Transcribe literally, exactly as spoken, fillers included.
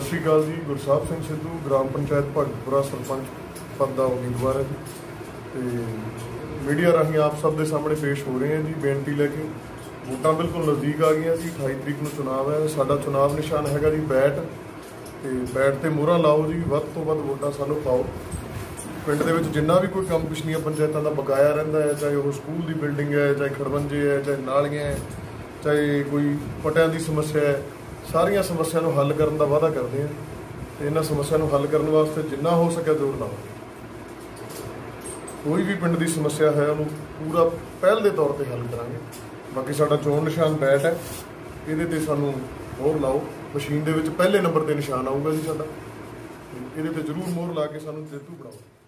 श्री अकाल जी। गुरसाहिब सिंह सिद्धू ग्राम पंचायत भगतपुरा सरपंच पद का उम्मीदवार है जी। तो मीडिया राही आप सब के सामने पेश हो रहे हैं जी बेनती लैके। वोटां बिल्कुल नज़दीक आ गई जी। अठाई तरीक को चुनाव है। साडा चुनाव निशान है जी बैट। तो बैट ते मोहरां लाओ जी, वध तो वध वोटां सानूं पाओ। पिंड दे विच जिन्ना भी कोई काम पिछलियां पंचायतां दा बकाया रहिंदा है, चाहे वो स्कूल की बिल्डिंग है, चाहे खड़वंजे है, चाहे नालियां है, चाहे कोई पटियां की समस्या है, सारिया समस्या को हल करने का वादा करते हैं। तो इन्होंने समस्या को हल करने वास्ते जिन्ना हो सके जोर लाओ। कोई भी पिंड की समस्या है उन्होंने पूरा पहल के तौर पर हल करांगे। बाकी साडा चोण निशान बैट है, ये सानू मोहर लाओ। मशीन के पहले नंबर पर निशान आऊगा जी साडा, ये जरूर मोहर ला के सानू जेतू बनाओ।